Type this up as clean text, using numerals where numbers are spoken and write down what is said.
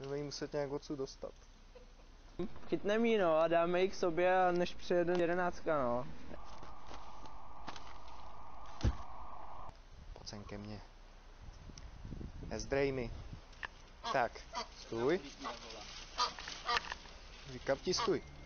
Budeme jí muset nějak odsud dostat. Chytneme jí, no, a dáme ji k sobě, než přijede 11, no. Pojď sem ke mně. Nezdrej mi. Tak, stůj. Říkám ti stůj.